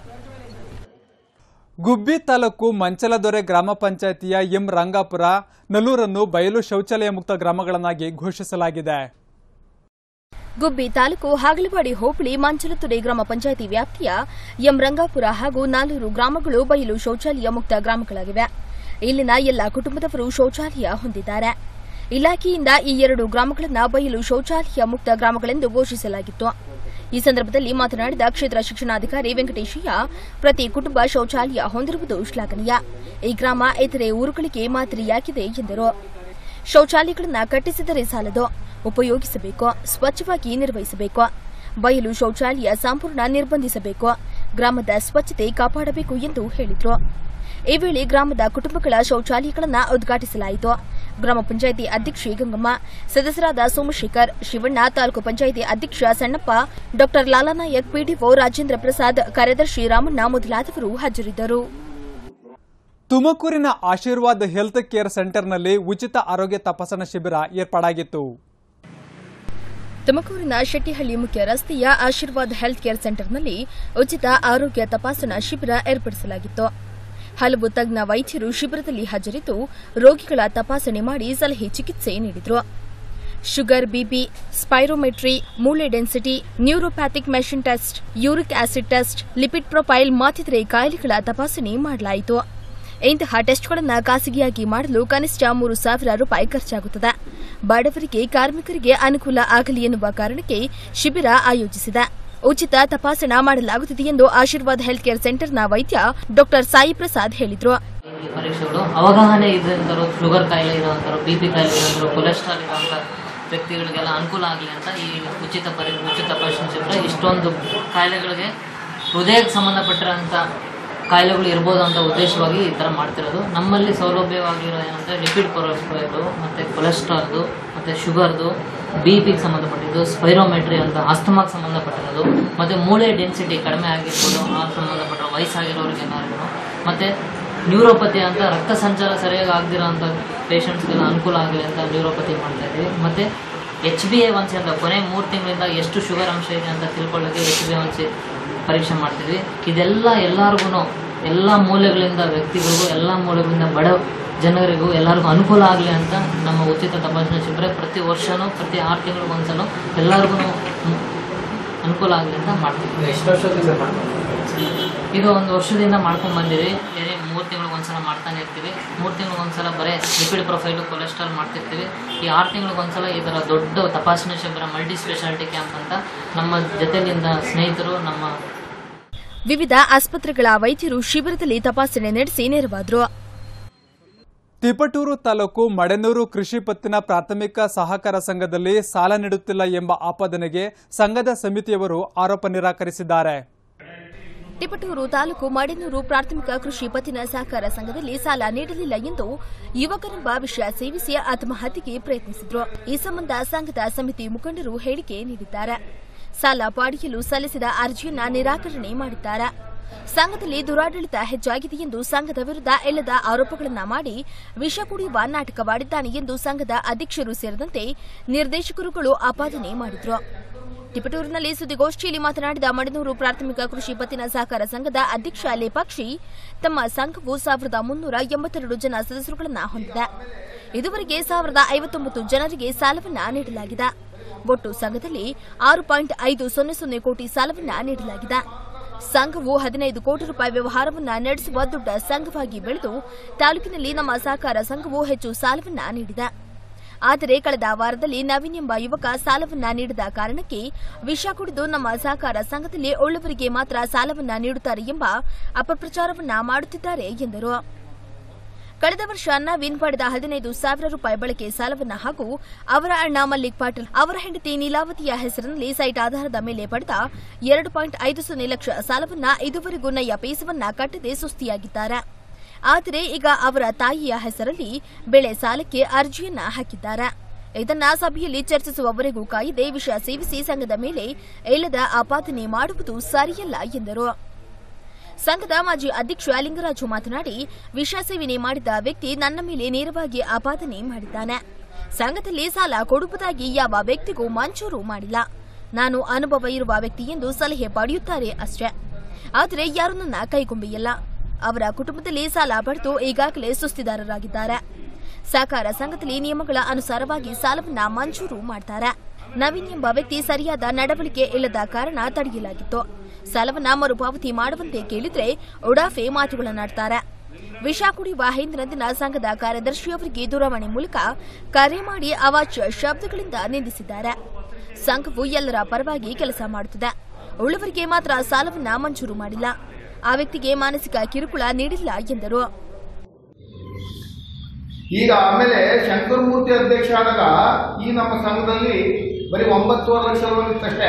ಗುಬ್ಬಿ ತಾಲೂಕು ಮಂಚಲದೊರೆ ಗ್ರಾಮ ಪಂಚಾಯಿತಿಯ ಎಂ ರಂಗಾಪುರ, ನಲ್ಲೂರನ್ನು ಬಯಲು ಶೌಚಾಲಯ ಮುಕ್ತ ಗ್ರಾಮಗಳನ್ನಾಗಿ ಘೋಷಿಸಲಾಗಿದೆ. ಗುಬ್ಬಿ ತಾಲೂಕು ಹಾಗಲವಾಡಿ ಹೋಬಳಿ ಮಂಚಲತೊರೆ ಗ್ರಾಮ ಪಂಚಾಯಿತಿ ವ್ಯಾಪ್ತಿಯ ಎಂ ರಂಗಾಪುರ ಹಾಗೂ ನಾಲ್ವರು ಗ್ರಾಮಗಳು ಬಯಲು ಶೌಚಾಲಯ ಮುಕ್ತ ಗ್ರಾಮಗಳಾಗಿವೆ. ಇಲ್ಲಿನ ಎಲ್ಲಾ ಕುಟುಂಬದವರು ಶೌಚಾಲಯ ಹೊಂದಿದ್ದಾರೆ. ಇಲಾಖೆಯಿಂದ ಈ ಎರಡು ಗ್ರಾಮಗಳನ್ನು ಬಯಲು ಶೌಚಾಲಯ ಮುಕ್ತ ಗ್ರಾಮಗಳೆಂದು ಘೋಷಿಸಲಾಗಿತ್ತು. ಈ ಸಂದರ್ಭದಲ್ಲಿ ಮಾತನಾಡಿದ ಕ್ಷೇತ್ರ ಶಿಕ್ಷಣಾಧಿಕಾರಿ ವೆಂಕಟೇಶಯ್ಯ, ಪ್ರತಿ ಕುಟುಂಬ ಶೌಚಾಲಯ ಹೊಂದಿರುವುದು ಶ್ಲಾಘನೀಯ. ಈ ಗ್ರಾಮ ಇತರೆ ಊರುಗಳಿಗೆ ಮಾದರಿಯಾಗಿದೆ ಎಂದರು. ಶೌಚಾಲಯಗಳನ್ನು ಕಟ್ಟಿಸಿದರೆ ಸಾಲದು, ಉಪಯೋಗಿಸಬೇಕು, ಸ್ವಚ್ಛವಾಗಿ ನಿರ್ವಹಿಸಬೇಕು. ಬಯಲು ಶೌಚಾಲಯ ಸಂಪೂರ್ಣ ನಿರ್ಬಂಧಿಸಬೇಕು, ಗ್ರಾಮದ ಸ್ವಚ್ಛತೆ ಕಾಪಾಡಬೇಕು ಎಂದು ಹೇಳಿದರು. ಈ ವೇಳೆ ಗ್ರಾಮದ ಕುಟುಂಬಗಳ ಶೌಚಾಲಯಗಳನ್ನು ಉದ್ಘಾಟಿಸಲಾಯಿತು. ಗ್ರಾಮ ಪಂಚಾಯಿತಿ ಅಧ್ಯಕ್ಷೆ ಗಂಗಮ್ಮ, ಸದಸ್ಯರಾದ ಸೋಮಶೇಖರ್, ಶಿವಣ್ಣ, ತಾಲೂಕು ಪಂಚಾಯಿತಿ ಅಧ್ಯಕ್ಷ ಸಣ್ಣಪ್ಪ, ಡಾ ಲಾಲಾನಾಯಕ್, ಪಿಡಿಒ ರಾಜೇಂದ್ರ ಪ್ರಸಾದ್, ಕಾರ್ಯದರ್ಶಿ ರಾಮಣ್ಣ ಮೊದಲಾದವರು ಹಾಜರಿದ್ದರು. ತುಮಕೂರಿನ ಆಶೀರ್ವಾದ್ ಹೆಲ್ತ್ ಕೇರ್ ಸೆಂಟರ್ನಲ್ಲಿ ಉಚಿತ ಆರೋಗ್ಯ ತಪಾಸಣಾ ಶಿಬಿರ ಏರ್ಪಾಡಾಗಿತ್ತು. ತುಮಕೂರಿನ ಶೆಟ್ಟಿಹಳ್ಳಿ ಮುಖ್ಯ ರಸ್ತೆಯ ಆಶೀರ್ವಾದ್ ಹೆಲ್ತ್ ಕೇರ್ ಸೆಂಟರ್ನಲ್ಲಿ ಉಚಿತ ಆರೋಗ್ಯ ತಪಾಸಣಾ ಶಿಬಿರ ಏರ್ಪಡಿಸಲಾಗಿತ್ತು. ಹಲವು ತಜ್ಞ ವೈದ್ಯರು ಶಿಬಿರದಲ್ಲಿ ಹಾಜರಿದ್ದು ರೋಗಿಗಳ ತಪಾಸಣೆ ಮಾಡಿ ಸಲಹೆ ಚಿಕಿತ್ಸೆ ನೀಡಿದರು. ಶುಗರ್, ಬಿಪಿ, ಸ್ಪೈರೋಮೆಟ್ರಿ, ಮೂಳೆ density, neuropathic machine test, uric acid test, lipid profile ಮತ್ತಿತರೆ ಕಾಯಿಲೆಗಳ ತಪಾಸಣೆ ಮಾಡಲಾಯಿತು. ಇಂತಹ ಟೆಸ್ಟ್ಗಳನ್ನು ಖಾಸಗಿಯಾಗಿ ಮಾಡಲು ಕನಿಷ್ಠ ಮೂರು ಸಾವಿರ ರೂಪಾಯಿ ಖರ್ಚಾಗುತ್ತದೆ. ಬಡವರಿಗೆ, ಕಾರ್ಮಿಕರಿಗೆ ಅನುಕೂಲ ಆಗಲಿ ಎನ್ನುವ ಕಾರಣಕ್ಕೆ ಶಿಬಿರ ಆಯೋಜಿಸಿದೆ. ಉಚಿತ ತಪಾಸಣಾ ಮಾಡಲಾಗುತ್ತಿದೆ ಎಂದು ಆಶೀರ್ವಾದ್ ಹೆಲ್ತ್ ಕೇರ್ ಸೆಂಟರ್ನ ವೈದ್ಯ ಡಾ ಸಾಯಿ ಪ್ರಸಾದ್ ಹೇಳಿದರು. ಪರೀಕ್ಷೆಗಳು ಅವಗಾಹನೆ ಇದ್ದಂತರು, ಶುಗರ್ ಕಾಯಿಲೆ ಇರುವಂತರು, ಬಿಪಿ ಕಾಯಿಲೆ ಇರುವಂತರು, ಕೊಲೆಸ್ಟ್ರಾಲ್ ಇರುವಂತ ವ್ಯಕ್ತಿಗಳಿಗೆಲ್ಲ ಅನುಕೂಲ ಆಗಲಿ ಅಂತ ಈ ಉಚಿತ ಪರಿ ಉಚಿತ ತಪಾಸಣೆ ಶಿಬಿರ ಇಷ್ಟೊಂದು ಕಾಯಿಲೆಗಳಿಗೆ ಹೃದಯಕ್ಕೆ ಸಂಬಂಧಪಟ್ಟಿರೋಂಥ ಕಾಯಿಲೆಗಳು ಇರ್ಬೋದು ಅಂತ ಉದ್ದೇಶವಾಗಿ ಈ ಥರ ಮಾಡ್ತಿರೋದು. ನಮ್ಮಲ್ಲಿ ಸೌಲಭ್ಯವಾಗಿರೋ ಏನಂದರೆ ಲಿಪಿಡ್ ಪ್ರೊಫೈಲು ಮತ್ತು ಕೊಲೆಸ್ಟ್ರಾಲ್ದು ಮತ್ತು ಶುಗರ್ದು, ಬಿ ಪಿಗೆ ಸಂಬಂಧಪಟ್ಟಿದ್ದು, ಸ್ಪೈರೋಮೆಟ್ರಿ ಅಂತ ಆಸ್ತಮಾಗೆ ಸಂಬಂಧಪಟ್ಟಿರೋದು, ಮತ್ತು ಮೂಳೆ ಡೆನ್ಸಿಟಿ ಕಡಿಮೆ ಆಗಿರ್ಬೋದು ಆ ಸಂಬಂಧಪಟ್ಟಿರೋ ವಯಸ್ಸಾಗಿರೋರಿಗೆ ಏನಾದ್ರು, ಮತ್ತು ನ್ಯೂರೋಪತಿ ಅಂತ ರಕ್ತ ಸಂಚಾರ ಸರಿಯಾಗಿ ಆಗದಿರೋ ಅಂಥ ಪೇಷಂಟ್ಸ್ಗೆಲ್ಲ ಅನುಕೂಲ ಆಗಲಿ ಅಂತ ನ್ಯೂರೋಪತಿ ಮಾಡ್ತಾ ಇದ್ದೀವಿ. ಮತ್ತು H B A one C ಅಂತ ಕೊನೆ ಮೂರು ತಿಂಗಳಿಂದ ಎಷ್ಟು ಶುಗರ್ ಅಂಶ ಇದೆ ಅಂತ ತಿಳ್ಕೊಳ್ಳೋಕ್ಕೆ H B A one C ಪರೀಕ್ಷೆ ಮಾಡ್ತಿದ್ವಿ. ಇದೆಲ್ಲ ಎಲ್ಲರಿಗೂ ಎಲ್ಲ ಮೂಲೆಗಳಿಂದ ವ್ಯಕ್ತಿಗಳಿಗೂ ಎಲ್ಲ ಮೂಲೆಗಳಿಂದ ಬಡ ಜನರಿಗೂ ಎಲ್ಲರಿಗೂ ಅನುಕೂಲ ಆಗಲಿ ಅಂತ ನಮ್ಮ ಉಚಿತ ತಪಾಸಣೆ ಶಿಬಿರ ಪ್ರತಿ ವರ್ಷವೂ ಪ್ರತಿ ಆರು ತಿಂಗಳಿಗೂ ಒಂದ್ಸಲ ಎಲ್ಲರಿಗೂ ಅನುಕೂಲ ಆಗಲಿ ಅಂತ ಮಾಡ್ತೀವಿ. ಎಷ್ಟು ವರ್ಷದಿಂದ ಇದು ಒಂದು ವರ್ಷದಿಂದ ಮಾಡ್ಕೊಂಡು ಬಂದಿವಿ. ಬೇರೆ ಮೂರು ತಿಂಗಳಿಗೆ ಒಂದ್ಸಲ ಮಾಡ್ತಾನೆ ಇರ್ತೀವಿ. ಮೂರು ತಿಂಗಳಿಗೆ ಒಂದ್ಸಲ ಬರೀ ಲಿಪಿಡ್ ಪ್ರೊಫೈಲು ಕೊಲೆಸ್ಟ್ರಾಲ್ ಮಾಡ್ತಿರ್ತೀವಿ. ಈ ಆರು ತಿಂಗಳಿಗೆ ಒಂದ್ಸಲ ಈ ಥರ ದೊಡ್ಡ ತಪಾಸಣೆ ಶಿಬಿರ ಮಲ್ಟಿ ಸ್ಪೆಷಾಲಿಟಿ ಕ್ಯಾಂಪ್ ಅಂತ ನಮ್ಮ ಜೊತೆಲಿಂದ ಸ್ನೇಹಿತರು ನಮ್ಮ ವಿವಿಧ ಆಸ್ಪತ್ರೆಗಳ ವೈದ್ಯರು ಶಿಬಿರದಲ್ಲಿ ತಪಾಸಣೆ ನಡೆಸಿ ನೆರವಾದರು. ತಿಪಟೂರು ತಾಲೂಕು ಮಡೆನೂರು ಕೃಷಿ ಪತ್ತಿನ ಪ್ರಾಥಮಿಕ ಸಹಕಾರ ಸಂಘದಲ್ಲಿ ಸಾಲ ನೀಡುತ್ತಿಲ್ಲ ಎಂಬ ಆಪಾದನೆಗೆ ಸಂಘದ ಸಮಿತಿಯವರು ಆರೋಪ ನಿರಾಕರಿಸಿದ್ದಾರೆ. ತಿಪಟೂರು ತಾಲೂಕು ಮಡೆನೂರು ಪ್ರಾಥಮಿಕ ಕೃಷಿ ಪತ್ತಿನ ಸಹಕಾರ ಸಂಘದಲ್ಲಿ ಸಾಲ ನೀಡಲಿಲ್ಲ ಎಂದು ಯುವಕರೆಂಬ ವಿಷಯ ಸೇವಿಸಿ ಆತ್ಮಹತ್ಯೆಗೆ ಪ್ರಯತ್ನಿಸಿದ್ರು. ಈ ಸಂಬಂಧ ಸಂಘದ ಸಮಿತಿ ಮುಖಂಡರು ಹೇಳಿಕೆ ನೀಡಿದ್ದಾರೆ. ಸಾಲ ಪಡೆಯಲು ಸಲ್ಲಿಸಿದ ಅರ್ಜಿಯನ್ನ ನಿರಾಕರಣೆ ಮಾಡಿದ್ದಾರೆ. ಸಂಘದಲ್ಲಿ ದುರಾಡಳಿತ ಹೆಚ್ಚಾಗಿದೆ ಎಂದು ಸಂಘದ ವಿರುದ್ಧ ಇಲ್ಲದ ಆರೋಪಗಳನ್ನು ಮಾಡಿ ವಿಷ ಕುಡಿಯುವ ನಾಟಕವಾಡಿದ್ದಾನೆ ಎಂದು ಸಂಘದ ಅಧ್ಯಕ್ಷರು ಸೇರಿದಂತೆ ನಿರ್ದೇಶಕರುಗಳು ಆಪಾದನೆ ಮಾಡಿದ್ರು. ತಿಪಟೂರಿನಲ್ಲಿ ಸುದ್ದಿಗೋಷ್ಠಿಯಲ್ಲಿ ಮಾತನಾಡಿದ ಮಡೆನೂರು ಪ್ರಾಥಮಿಕ ಕೃಷಿ ಪತ್ತಿನ ಸಹಕಾರ ಸಂಘದ ಅಧ್ಯಕ್ಷ ಲೇಪಾಕ್ಷಿ, ತಮ್ಮ ಸಂಘವು ಸಾವಿರದ ಮುನ್ನೂರ ಎಂಬತ್ತೆರಡು ಜನ ಸದಸ್ಯರುಗಳನ್ನು ಹೊಂದಿದೆ. ಇದುವರೆಗೆ ಸಾವಿರದ ಐವತ್ತೊಂಬತ್ತು ಜನರಿಗೆ ಸಾಲವನ್ನ ನೀಡಲಾಗಿದೆ. ಒಟ್ಟು ಸಂಘದಲ್ಲಿ ಆರು ಪಾಯಿಂಟ್ ಐದು ಸೊನ್ನೆ ಸೊನ್ನೆ ಕೋಟಿ ಸಾಲವನ್ನ ನೀಡಲಾಗಿದೆ. ಸಂಘವು ಹದಿನೈದು ಕೋಟಿ ರೂಪಾಯಿ ವ್ಯವಹಾರವನ್ನ ನಡೆಸುವ ದೊಡ್ಡ ಸಂಘವಾಗಿ ಬೆಳೆದು ತಾಲೂಕಿನಲ್ಲಿ ನಮ್ಮ ಸಹಕಾರ ಸಂಘವು ಹೆಚ್ಚು ಸಾಲವನ್ನ ನೀಡಿದೆ. ಆದರೆ ಕಳೆದ ವಾರದಲ್ಲಿ ನವೀನ್ ಎಂಬ ಯುವಕ ಸಾಲವನ್ನ ನೀಡದ ಕಾರಣಕ್ಕೆ ವಿಷ ಕುಡಿದು ನಮ್ಮ ಸಹಕಾರ ಸಂಘದಲ್ಲಿ ಉಳ್ಳವರಿಗೆ ಮಾತ್ರ ಸಾಲವನ್ನ ನೀಡುತ್ತಾರೆ ಎಂಬ ಅಪಪ್ರಚಾರವನ್ನ ಮಾಡುತ್ತಿದ್ದಾರೆ ಎಂದರು. ಕಳೆದ ವರ್ಷ ನವೀನ್ ಪಡೆದ ಹದಿನೈದು ಸಾವಿರ ರೂಪಾಯಿ ಬಳಕೆ ಸಾಲವನ್ನ ಹಾಗೂ ಅವರ ಅಣ್ಣ ಮಲ್ಲಿಕ್ ಪಾಟೀಲ್ ಅವರ ಹೆಂಡತಿ ನೀಲಾವತಿಯ ಹೆಸರಿನಲ್ಲಿ ಸೈಟ್ ಆಧಾರದ ಮೇಲೆ ಪಡೆದ ಎರಡು ಪಾಯಿಂಟ್ ಐದು ಸೊನ್ನೆ ಲಕ್ಷ ಸಾಲವನ್ನ ಇದುವರೆಗೂ ನಯ್ಯ ಪೈಸವನ್ನ ಕಟ್ಟದೆ ಸುಸ್ತಿಯಾಗಿದ್ದಾರೆ. ಆದರೆ ಈಗ ಅವರ ತಾಯಿಯ ಹೆಸರಲ್ಲಿ ಬೆಳೆ ಸಾಲಕ್ಕೆ ಅರ್ಜಿಯನ್ನ ಹಾಕಿದ್ದಾರೆ. ಇದನ್ನ ಸಭೆಯಲ್ಲಿ ಚರ್ಚಿಸುವವರೆಗೂ ಕಾಯದೆ ವಿಷ ಸೇವಿಸಿ ಸಂಘದ ಮೇಲೆ ಇಲ್ಲದ ಆಪಾದನೆ ಮಾಡುವುದು ಸರಿಯಲ್ಲ ಎಂದರು. ಸಂಘದ ಮಾಜಿ ಅಧ್ಯಕ್ಷ ಲಿಂಗರಾಜು ಮಾತನಾಡಿ, ವಿಷ ಸೇವನೆ ಮಾಡಿದ ವ್ಯಕ್ತಿ ನನ್ನ ಮೇಲೆ ನೇರವಾಗಿ ಆಪಾದನೆ ಮಾಡಿದ್ದಾನೆ. ಸಂಘದಲ್ಲಿ ಸಾಲ ಕೊಡುವುದಾಗಿ ಯಾವ ವ್ಯಕ್ತಿಗೂ ಮಂಜೂರು ಮಾಡಿಲ್ಲ. ನಾನು ಅನುಭವ ಇರುವ ವ್ಯಕ್ತಿ ಎಂದು ಸಲಹೆ ಪಡೆಯುತ್ತಾರೆ ಅಷ್ಟೇ. ಆದರೆ ಯಾರೂ ನನ್ನ ಕೈಗೊಂಬೆಯಲ್ಲ. ಅವರ ಕುಟುಂಬದಲ್ಲಿ ಸಾಲ ಪಡೆದು ಈಗಾಗಲೇ ಸುಸ್ತಿದಾರರಾಗಿದ್ದಾರೆ. ಸಹಕಾರ ಸಂಘದಲ್ಲಿ ನಿಯಮಗಳ ಅನುಸಾರವಾಗಿ ಸಾಲವನ್ನ ಮಂಜೂರು ಮಾಡ್ತಾರೆ. ನವೀನ್ ಎಂಬ ವ್ಯಕ್ತಿ ಸರಿಯಾದ ನಡವಳಿಕೆ ಇಲ್ಲದ ಕಾರಣ ತಡೆಯಲಾಗಿತ್ತು. ಸಾಲವನ್ನ ಮರುಪಾವತಿ ಮಾಡುವಂತೆ ಕೇಳಿದ್ರೆ ಉಡಾಫೆ ಮಾತುಗಳನ್ನಾಡ್ತಾರೆ. ವಿಷ ಕುಡಿಯುವ ಹಿಂದಿನ ದಿನ ಸಂಘದ ಕಾರ್ಯದರ್ಶಿಯವರಿಗೆ ದೂರವಾಣಿ ಮೂಲಕ ಕರೆ ಮಾಡಿ ಅವಾಚ್ಯ ಶಬ್ದಗಳಿಂದ ನಿಂದಿಸಿದ್ದಾರೆ. ಸಂಘವು ಎಲ್ಲರ ಪರವಾಗಿ ಕೆಲಸ ಮಾಡುತ್ತಿದೆ. ಉಳ್ಳವರಿಗೆ ಮಾತ್ರ ಸಾಲವನ್ನ ಮಂಜೂರು ಮಾಡಿಲ್ಲ. ಆ ವ್ಯಕ್ತಿಗೆ ಮಾನಸಿಕ ಕಿರುಕುಳ ನೀಡಿಲ್ಲ ಎಂದರು. ಈಗ ಆಮೇಲೆ ಶಂಕರಮೂರ್ತಿ ಅಧ್ಯಕ್ಷ ಆದಾಗ ಈ ನಮ್ಮ ಸಂಘದಲ್ಲಿ ಬರೀ ಒಂಬತ್ತುವರೆ ಲಕ್ಷ ಇತ್ತಷ್ಟೇ.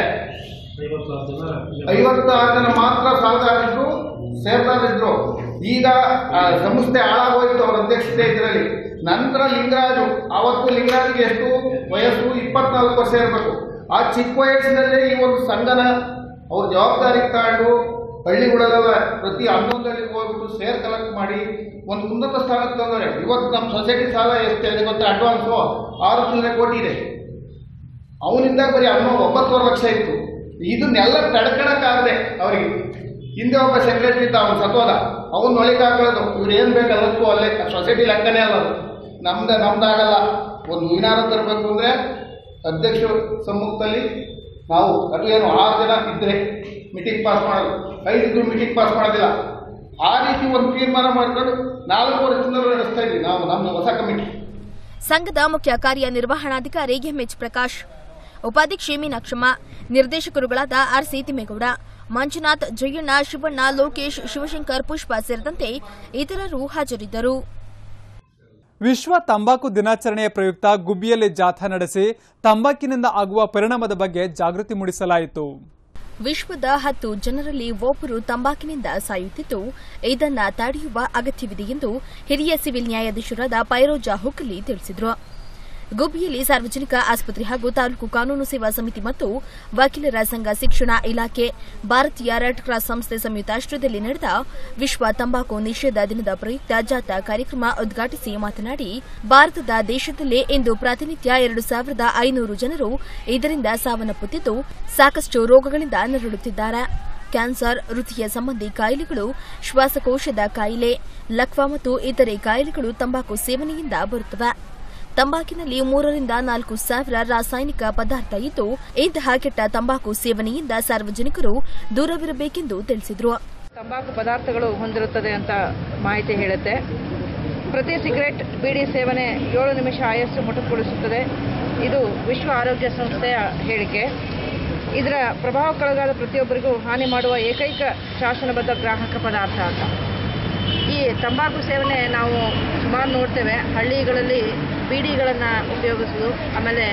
ಐವತ್ತಾರು ಜನ ಮಾತ್ರ ಸಾಲಗಾರರಿದ್ರು, ಸೇರ್ದಾರಿದ್ರು. ಈಗ ಸಂಸ್ಥೆ ಹಾಳಾಗೋಯ್ತು ಅವರ ಅಧ್ಯಕ್ಷತೆ ಇದರಲ್ಲಿ. ನಂತರ ಲಿಂಗರಾಜು, ಅವತ್ತು ಲಿಂಗರಾಜ್ಗೆ ಎಷ್ಟು ವಯಸ್ಸು? ಇಪ್ಪತ್ನಾಲ್ಕು ವರ್ಷ ಇರಬೇಕು. ಆ ಚಿಕ್ಕ ವಯಸ್ಸಿನಲ್ಲೇ ಈ ಒಂದು ಸಂಘನ ಅವ್ರ ಜವಾಬ್ದಾರಿ ತಗೊಂಡು ಹಳ್ಳಿಗಳಲ್ಲ ಪ್ರತಿ ಹನ್ನೊಂದು ಹಳ್ಳಿಗೆ ಹೋಗ್ಬಿಟ್ಟು ಶೇರ್ ಕಲೆಕ್ಟ್ ಮಾಡಿ ಒಂದು ಉನ್ನತ ಸ್ಥಾನಕ್ಕೆ ತಂದರೆ. ಇವತ್ತು ನಮ್ಮ ಸೊಸೈಟಿ ಸಾಲ ಎಷ್ಟಿದೆ ಗೊತ್ತಾ? ಅಡ್ವಾನ್ಸು ಆರು ಚಿಲ್ಲರೆ ಕೋಟಿ ಇದೆ. ಅವನಿಂದ ಬರೀ ಹನ್ನೊ ಒಂಬತ್ತುವರೆ ಲಕ್ಷ ಇತ್ತು. ಇದನ್ನೆಲ್ಲ ತಡ್ಕೊಳಕ್ಕಾಗದೆ ಅವರಿಗೆ ಹಿಂದೆ ಒಬ್ಬ ಸೆಕ್ರೆಟರಿ ಇದ್ದ, ಅವನು ಸತ್ತೋದ. ಅವನು ಒಳಗೆ ಹಾಕೊಳ್ಳೋದು ಇವ್ರು ಏನು ಬೇಕಲ್ಲಕ್ಕೂ ಅಲ್ಲೇ ಸೊಸೈಟಿ ಲೆಕ್ಕನೇ ಅಲ್ಲ ಅದು. ನಮ್ದು ನಮ್ದಾಗಲ್ಲ. ಒಂದು ವಿನಾರ ತರಬೇಕು ಅಂದರೆ ಅಧ್ಯಕ್ಷ ಸಮ್ಮುಖದಲ್ಲಿ ನಾವು ಅದು ಏನು ಆರು ಜನ ಇದ್ದರೆ ಮೀಟಿಂಗ್ ಪಾಸ್ ಮಾಡೋದು, ಐದು ಮೀಟಿಂಗ್ ಪಾಸ್ ಮಾಡೋದಿಲ್ಲ. ಆ ರೀತಿ ಒಂದು ತೀರ್ಮಾನ ಮಾಡ್ಕೊಂಡು ನಾಲ್ಕು ವರ್ಷದಿಂದ ನಡೆಸ್ತಾ ಇದ್ವಿ ನಾವು ನಮ್ಮ ಹೊಸ ಕಮಿಟಿ. ಸಂಘದ ಮುಖ್ಯ ಕಾರ್ಯನಿರ್ವಹಣಾಧಿಕಾರಿ ಎಂಎಚ್ ಪ್ರಕಾಶ್, ಉಪಾಧ್ಯಕ್ಷೆ ಮೀನಾಕ್ಷಮ್ಮ, ನಿರ್ದೇಶಕರುಗಳಾದ ಆರ್ಸಿ ತಿಮ್ಮೇಗೌಡ, ಮಂಜುನಾಥ್, ಜಯಣ್ಣ, ಶಿವಣ್ಣ, ಲೋಕೇಶ್, ಶಿವಶಂಕರ್, ಪುಷ್ಪ ಸೇರಿದಂತೆ ಇತರರು ಹಾಜರಿದ್ದರು. ವಿಶ್ವ ತಂಬಾಕು ದಿನಾಚರಣೆಯ ಪ್ರಯುಕ್ತ ಗುಬ್ಬಿಯಲ್ಲಿ ಜಾಥಾ ನಡೆಸಿ ತಂಬಾಕಿನಿಂದ ಆಗುವ ಪರಿಣಾಮದ ಬಗ್ಗೆ ಜಾಗೃತಿ ಮೂಡಿಸಲಾಯಿತು. ವಿಶ್ವದ ಹತ್ತು ಜನರಲ್ಲಿ ಒಬ್ಬರು ತಂಬಾಕಿನಿಂದ ಸಾಯುತ್ತಿದ್ದು, ಇದನ್ನು ತಡೆಯುವ ಅಗತ್ಯವಿದೆ ಎಂದು ಹಿರಿಯ ಸಿವಿಲ್ ನ್ಯಾಯಾಧೀಶರಾದ ಫೈರೋಜಾ ಹುಕ್ಲಿ ತಿಳಿಸಿದರು. ಗುಬ್ಬಿಯಲ್ಲಿ ಸಾರ್ವಜನಿಕ ಆಸ್ಪತ್ರೆ ಹಾಗೂ ತಾಲೂಕು ಕಾನೂನು ಸೇವಾ ಸಮಿತಿ ಮತ್ತು ವಕೀಲರ ಸಂಘ ಶಿಕ್ಷಣ ಇಲಾಖೆ, ಭಾರತೀಯ ರೆಡ್ ಕ್ರಾಸ್ ಸಂಸ್ಥೆ ಸಂಯುಕ್ತಾಶ್ರಯದಲ್ಲಿ ನಡೆದ ವಿಶ್ವ ತಂಬಾಕು ನಿಷೇಧ ದಿನದ ಪ್ರಯುಕ್ತ ಜಾಥಾ ಕಾರ್ಯಕ್ರಮ ಉದ್ಘಾಟಿಸಿ ಮಾತನಾಡಿ, ಭಾರತದ ದೇಶದಲ್ಲೇ ಇಂದು ಪ್ರತಿನಿತ್ಯ ಎರಡು ಸಾವಿರದ ಐನೂರು ಜನರು ಇದರಿಂದ ಸಾವನ್ನಪ್ಪುತ್ತಿದ್ದು, ಸಾಕಷ್ಟು ರೋಗಗಳಿಂದ ನರಳುತ್ತಿದ್ದಾರೆ. ಕ್ಯಾನ್ಸರ್, ಹೃದಯ ಸಂಬಂಧಿ ಕಾಯಿಲೆಗಳು, ಶ್ವಾಸಕೋಶದ ಕಾಯಿಲೆ, ಲಕ್ವಾ ಮತ್ತು ಇತರೆ ಕಾಯಿಲೆಗಳು ತಂಬಾಕು ಸೇವನೆಯಿಂದ ಬರುತ್ತವೆ. ತಂಬಾಕಿನಲ್ಲಿ ಮೂರರಿಂದ ನಾಲ್ಕು ಸಾವಿರ ರಾಸಾಯನಿಕ ಪದಾರ್ಥ ಇದ್ದು, ಇಂತಹ ಕೆಟ್ಟ ತಂಬಾಕು ಸೇವನೆಯಿಂದ ಸಾರ್ವಜನಿಕರು ದೂರವಿರಬೇಕೆಂದು ತಿಳಿಸಿದರು. ತಂಬಾಕು ಪದಾರ್ಥಗಳು ಹೊಂದಿರುತ್ತದೆ ಅಂತ ಮಾಹಿತಿ ಹೇಳುತ್ತೆ. ಪ್ರತಿ ಸಿಗರೆಟ್, ಬೀಡಿ ಸೇವನೆ ಏಳು ನಿಮಿಷ ಆಯಸ್ಸು ಮೊಟಕುಗೊಳಿಸುತ್ತದೆ. ಇದು ವಿಶ್ವ ಆರೋಗ್ಯ ಸಂಸ್ಥೆಯ ಹೇಳಿಕೆ. ಇದರ ಪ್ರಭಾವಕ್ಕೊಳಗಾದ ಪ್ರತಿಯೊಬ್ಬರಿಗೂ ಹಾನಿ ಮಾಡುವ ಏಕೈಕ ಶಾಸನಬದ್ಧ ಗ್ರಾಹಕ ಪದಾರ್ಥ ಅಂತ. ಈ ತಂಬಾಕು ಸೇವನೆ ನಾವು ಸುಮಾರು ನೋಡ್ತೇವೆ. ಹಳ್ಳಿಗಳಲ್ಲಿ ಬೀಡಿಗಳನ್ನು ಉಪಯೋಗಿಸೋದು, ಆಮೇಲೆ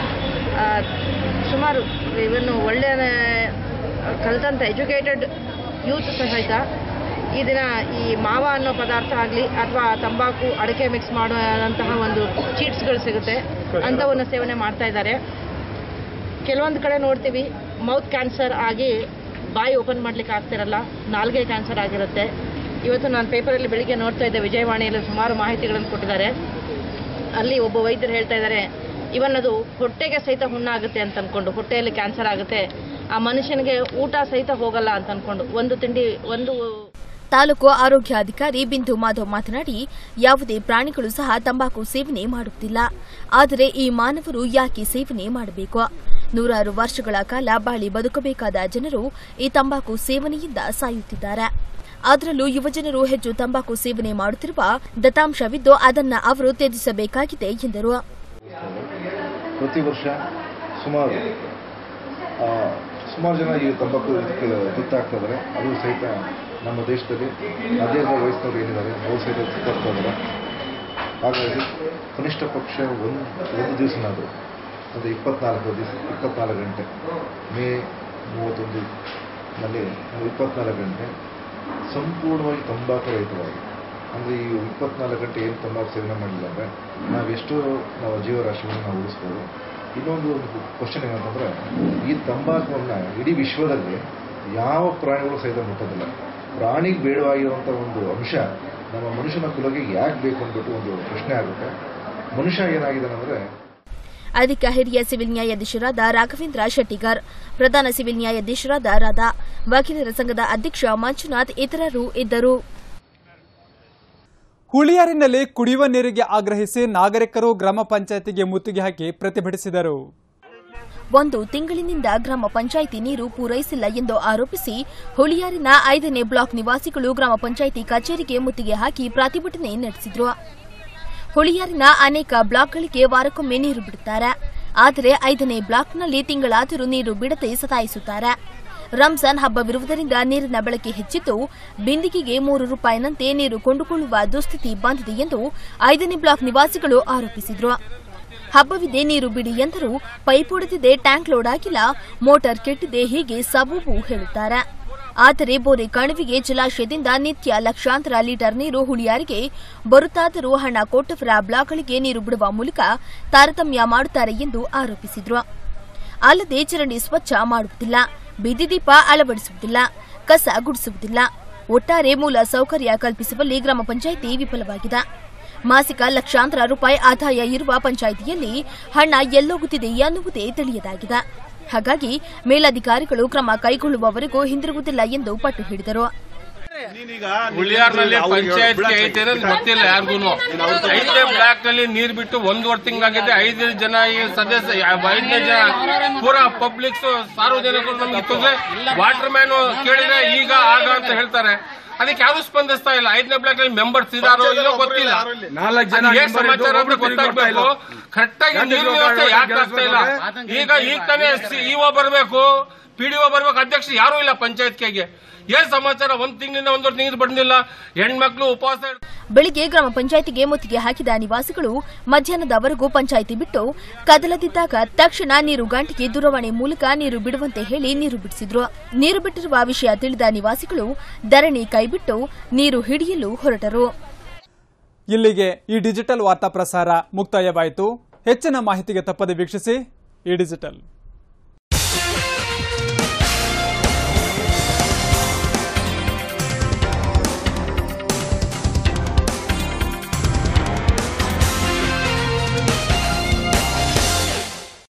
ಸುಮಾರು ಇವನ್ನು ಒಳ್ಳೆಯ ಕಲಿತಂಥ ಎಜುಕೇಟೆಡ್ ಯೂತ್ ಸಹಿತ ಈ ದಿನ ಈ ಮಾವ ಅನ್ನೋ ಪದಾರ್ಥ ಆಗಲಿ ಅಥವಾ ತಂಬಾಕು ಅಡಿಕೆ ಮಿಕ್ಸ್ ಮಾಡುವಂತಹ ಒಂದು ಚೀಟ್ಸ್ಗಳು ಸಿಗುತ್ತೆ, ಅಂಥವನ್ನು ಸೇವನೆ ಮಾಡ್ತಾ ಇದ್ದಾರೆ. ಕೆಲವೊಂದು ಕಡೆ ನೋಡ್ತೀವಿ ಮೌತ್ ಕ್ಯಾನ್ಸರ್ ಆಗಿ ಬಾಯಿ ಓಪನ್ ಮಾಡಲಿಕ್ಕೆ ಆಗ್ತಿರಲ್ಲ, ನಾಲ್ಗೆ ಕ್ಯಾನ್ಸರ್ ಆಗಿರುತ್ತೆ. ಇವತ್ತು ನಾನು ಪೇಪರಲ್ಲಿ ಬೆಳಿಗ್ಗೆ ನೋಡ್ತಾ ಇದ್ದೆ, ವಿಜಯವಾಣಿಯಲ್ಲಿ ಸುಮಾರು ಮಾಹಿತಿಗಳನ್ನು ಕೊಟ್ಟಿದ್ದಾರೆ. ಅಲ್ಲಿ ಒಬ್ಬ ವೈದ್ಯರು ಹೇಳ್ತಾ ಇದ್ದಾರೆ, ಇವನ್ ಅದು ಹೊಟ್ಟೆಗೆ ಸಹಿತ ಹುಣ್ಣಾಗುತ್ತೆ ಅಂತ ಅಂದ್ಕೊಂಡು, ಹೊಟ್ಟೆಯಲ್ಲಿ ಕ್ಯಾನ್ಸರ್ ಆಗುತ್ತೆ, ಆ ಮನುಷ್ಯನಿಗೆ ಊಟ ಸಹಿತ ಹೋಗಲ್ಲ ಅಂತ ಅಂದ್ಕೊಂಡು ಒಂದು ತಿಂಡಿ ಒಂದು. ತಾಲೂಕು ಆರೋಗ್ಯಾಧಿಕಾರಿ ಬಿಂದು ಮಾಧವ್ ಮಾತನಾಡಿ, ಯಾವುದೇ ಪ್ರಾಣಿಗಳು ಸಹ ತಂಬಾಕು ಸೇವನೆ ಮಾಡುತ್ತಿಲ್ಲ. ಆದರೆ ಈ ಮಾನವರು ಯಾಕೆ ಸೇವನೆ ಮಾಡಬೇಕು? ನೂರಾರು ವರ್ಷಗಳ ಕಾಲ ಬಾಳಿ ಬದುಕಬೇಕಾದ ಜನರು ಈ ತಂಬಾಕು ಸೇವನೆಯಿಂದ ಸಾಯುತ್ತಿದ್ದಾರೆ. ಅದರಲ್ಲೂ ಯುವಜನರು ಹೆಚ್ಚು ತಂಬಾಕು ಸೇವನೆ ಮಾಡುತ್ತಿರುವ ದತ್ತಾಂಶವಿದ್ದು, ಅದನ್ನು ಅವರು ತ್ಯಜಿಸಬೇಕಾಗಿದೆ ಎಂದರು. ಪ್ರತಿ ವರ್ಷ ಸುಮಾರು ಸುಮಾರು ಜನ ಈ ತಂಬಾಕು ತುತ್ತಾಗ್ತಾ ಇದ್ದಾರೆ. ಅದು ಸಹಿತ ನಮ್ಮ ದೇಶದಲ್ಲಿ ಹದಿನೈದು ವಯಸ್ಸಿನವರು ಏನಿದ್ದಾರೆ ಅವರು ಸಹಿತ ತುತ್ತಾಗ್ತಾ ಇದ್ದಾರೆ. ಹಾಗಾಗಿ ಕನಿಷ್ಠ ಪಕ್ಷ ಒಂದು ಒಂದು ದಿವಸನಾದರೂ ಒಂದು ಇಪ್ಪತ್ನಾಲ್ಕು ದಿವಸ ಇಪ್ಪತ್ನಾಲ್ಕು ಗಂಟೆ ಮೇ ಮೂವತ್ತೊಂದು ನಲ್ಲಿ ಇಪ್ಪತ್ನಾಲ್ಕು ಗಂಟೆ ಸಂಪೂರ್ಣವಾಗಿ ತಂಬಾಕು ರಹಿತವಾಗಿ, ಅಂದರೆ ಈ ಇಪ್ಪತ್ನಾಲ್ಕು ಗಂಟೆ ಏನು ತಂಬಾಕು ಸೇವನೆ ಮಾಡಿಲ್ಲ ಅಂದರೆ ನಾವು ಎಷ್ಟೋ ನಾವು ಜೀವರಾಶಿಗಳನ್ನು ನಾವು ಉಳಿಸ್ಬೋದು. ಇನ್ನೊಂದು ಒಂದು ಕ್ವಶನ್ ಏನಂತಂದರೆ, ಈ ತಂಬಾಕುವನ್ನು ಇಡೀ ವಿಶ್ವದಲ್ಲಿ ಯಾವ ಪ್ರಾಣಿಗಳು ಸಹಿತ ಮುಟ್ಟೋದಿಲ್ಲ. ಪ್ರಾಣಿಗೆ ಬೇಡವಾಗಿರುವಂಥ ಒಂದು ಅಂಶ ನಮ್ಮ ಮನುಷ್ಯನ ಕುಲಗೆ ಯಾಕೆ ಬೇಕು ಅಂದ್ಬಿಟ್ಟು ಒಂದು ಪ್ರಶ್ನೆ ಆಗುತ್ತೆ. ಮನುಷ್ಯ ಏನಾಗಿದೆ ಅಂದರೆ, ಅಧಿಕ ಹಿರಿಯ ಸಿವಿಲ್ ನ್ಯಾಯಾಧೀಶರಾದ ರಾಘವೇಂದ್ರ ಶೆಟ್ಟಿಗರ್, ಪ್ರಧಾನ ಸಿವಿಲ್ ನ್ಯಾಯಾಧೀಶರಾದ ರಾಧಾ, ವಕೀಲರ ಸಂಘದ ಅಧ್ಯಕ್ಷ ಮಂಜುನಾಥ್ ಇತರರು ಇದ್ದರು. ಹುಳಿಯಾರಿನಲ್ಲಿ ಕುಡಿಯುವ ನೀರಿಗೆ ಆಗ್ರಹಿಸಿ ನಾಗರಿಕರು ಗ್ರಾಮ ಪಂಚಾಯತಿಗೆ ಮುತ್ತಿಗೆ ಹಾಕಿ ಪ್ರತಿಭಟಿಸಿದರು. ಒಂದು ತಿಂಗಳಿನಿಂದ ಗ್ರಾಮ ಪಂಚಾಯಿತಿ ನೀರು ಪೂರೈಸಿಲ್ಲ ಎಂದು ಆರೋಪಿಸಿ ಹುಳಿಯಾರಿನ ಐದನೇ ಬ್ಲಾಕ್ ನಿವಾಸಿಗಳು ಗ್ರಾಮ ಪಂಚಾಯಿತಿ ಕಚೇರಿಗೆ ಮುತ್ತಿಗೆ ಹಾಕಿ ಪ್ರತಿಭಟನೆ ನಡೆಸಿದರು. ಹುಳಿಯಾರಿನ ಅನೇಕ ಬ್ಲಾಕ್ಗಳಿಗೆ ವಾರಕ್ಕೊಮ್ಮೆ ನೀರು ಬಿಡುತ್ತಾರೆ. ಆದರೆ ಐದನೇ ಬ್ಲಾಕ್ನಲ್ಲಿ ತಿಂಗಳಾದರೂ ನೀರು ಬಿಡದೆ ಸತಾಯಿಸುತ್ತಾರೆ. ರಂಜಾನ್ ಹಬ್ಬವಿರುವುದರಿಂದ ನೀರಿನ ಬಳಕೆ ಹೆಚ್ಚಿದ್ದು, ಬಿಂದಿಗೆಗೆ ಮೂರು ರೂಪಾಯಿನಂತೆ ನೀರು ಕೊಂಡುಕೊಳ್ಳುವ ದುಸ್ಥಿತಿ ಬಂದಿದೆ ಎಂದು ಐದನೇ ಬ್ಲಾಕ್ ನಿವಾಸಿಗಳು ಆರೋಪಿಸಿದರು. ಹಬ್ಬವಿದೆ ನೀರು ಬಿಡಿ ಎಂದರೂ ಪೈಪ್ ಹೊಡೆದಿದೆ, ಟ್ಯಾಂಕ್ ಲೋಡ್ ಆಗಿಲ್ಲ, ಮೋಟಾರ್ ಕೆಟ್ಟಿದೆ, ಹೀಗೆ ಸಬೂಬು ಹೇಳುತ್ತಾರೆ. ಆದರೆ ಬೋರೆ ಕಣಿವೆಗೆ ಜಲಾಶಯದಿಂದ ನಿತ್ಯ ಲಕ್ಷಾಂತರ ಲೀಟರ್ ನೀರು ಹುಳಿಯಾರಿಗೆ ಬರುತ್ತಾದರೂ ಹಣ ಕೊಟ್ಟವರ ಬ್ಲಾಕ್ಗಳಿಗೆ ನೀರು ಬಿಡುವ ಮೂಲಕ ತಾರತಮ್ಯ ಮಾಡುತ್ತಾರೆ ಎಂದು ಆರೋಪಿಸಿದರು. ಅಲ್ಲದೆ ಚರಂಡಿ ಸ್ವಚ್ಛ ಮಾಡುವುದಿಲ್ಲ, ಬೀದಿ ದೀಪ ಅಳವಡಿಸುವುದಿಲ್ಲ, ಕಸ ಗುಡಿಸುವುದಿಲ್ಲ. ಒಟ್ಟಾರೆ ಮೂಲ ಸೌಕರ್ಯ ಕಲ್ಪಿಸುವಲ್ಲಿ ಗ್ರಾಮ ಪಂಚಾಯಿತಿ ವಿಫಲವಾಗಿದೆ. ಮಾಸಿಕ ಲಕ್ಷಾಂತರ ರೂಪಾಯಿ ಆದಾಯ ಇರುವ ಪಂಚಾಯಿತಿಯಲ್ಲಿ ಹಣ ಎಲ್ಲೋಗುತ್ತಿದೆ ಎನ್ನುವುದೇ ತಿಳಿಯದಾಗಿದೆ. ಹಾಗಾಗಿ ಮೇಲಧಿಕಾರಿಗಳು ಕ್ರಮ ಕೈಗೊಳ್ಳುವವರೆಗೂ ಹಿಂದಿರುಗುವುದಿಲ್ಲ ಎಂದು ಪಟ್ಟು ಹಿಡಿದರು. ಹುಳಿಯಾರ್ನಲ್ಲಿ ಪಂಚಾಯತ್ ಐತೆ ಅನ್ನೋದು ಗೊತ್ತಿಲ್ಲ ಯಾರಿಗೂ. ಐದನೇ ಬ್ಲಾಕ್ ನಲ್ಲಿ ನೀರ್ ಬಿಟ್ಟು ಒಂದೂವರೆ ತಿಂಗಳಾಗಿದೆ. ಐದು ಜನ ಸದಸ್ಯ, ಐದನೇ ಜನ ಪೂರಾ ಪಬ್ಲಿಕ್ಸ್ ಸಾರ್ವಜನಿಕರು ನಮ್ಗೆ ತೊಂದ್ರೆ. ವಾಟರ್ ಮ್ಯಾನ್ ಕೇಳಿದ್ರೆ ಈಗ ಆಗ ಅಂತ ಹೇಳ್ತಾರೆ. ಅದಕ್ಕೆ ಯಾರು ಸ್ಪಂದಿಸ್ತಾ ಇಲ್ಲ. ಐದನೇ ಬ್ಲಾಕ್ ನಲ್ಲಿ ಮೆಂಬರ್ಸ್ ಇದಾರೋ ಇಲ್ಲೋ ಗೊತ್ತಿಲ್ಲ. ನಾಲ್ಕು ಜನ ಸಮಾಚಾರ ಗೊತ್ತಾಗಬೇಕು. ಕರೆಕ್ಟ್ ಆಗಿ ನೀರಿನ ವ್ಯವಸ್ಥೆ ಯಾಕೆ ಆಗ್ತಾ ಇಲ್ಲ? ಈಗ ಈಗ ತಾನೇ ಇಒ ಬರಬೇಕು, ಪಿಡಿಒ ಬರ್ಬೇಕು, ಅಧ್ಯಕ್ಷ ಯಾರೂ ಇಲ್ಲ ಪಂಚಾಯತ್ಗೆ. ಏನ್ ಸಮಾಚಾರ? ಒಂದ್ ತಿಂಗಳಿಂದ ಒಂದೂವರೆ ನೀರು ಬಂದಿಲ್ಲ, ಹೆಣ್ಮಕ್ಳು ಉಪವಾಸ. ಬೆಳಿಗ್ಗೆ ಗ್ರಾಮ ಪಂಚಾಯಿತಿಗೆ ಮುತ್ತಿಗೆ ಹಾಕಿದ ನಿವಾಸಿಗಳು ಮಧ್ಯಾಹ್ನದವರೆಗೂ ಪಂಚಾಯಿತಿ ಬಿಟ್ಟು ಕದಲದಿದ್ದಾಗ ತಕ್ಷಣ ನೀರು ಗಂಟೆಗೆ ದೂರವಾಣಿ ಮೂಲಕ ನೀರು ಬಿಡುವಂತೆ ಹೇಳಿ ನೀರು ಬಿಡಿಸಿದ್ರು. ನೀರು ಬಿಟ್ಟಿರುವ ವಿಷಯ ತಿಳಿದ ನಿವಾಸಿಗಳು ಧರಣಿ ಕೈಬಿಟ್ಟು ನೀರು ಹಿಡಿಯಲು ಹೊರಟರು. ಇಲ್ಲಿಗೆ ಈ ಡಿಜಿಟಲ್ ವಾರ್ತಾ ಪ್ರಸಾರ ಮುಕ್ತಾಯವಾಯಿತು. ಹೆಚ್ಚಿನ ಮಾಹಿತಿಗೆ ತಪ್ಪದೆ ವೀಕ್ಷಿಸಿ ಈ ಡಿಜಿಟಲ್.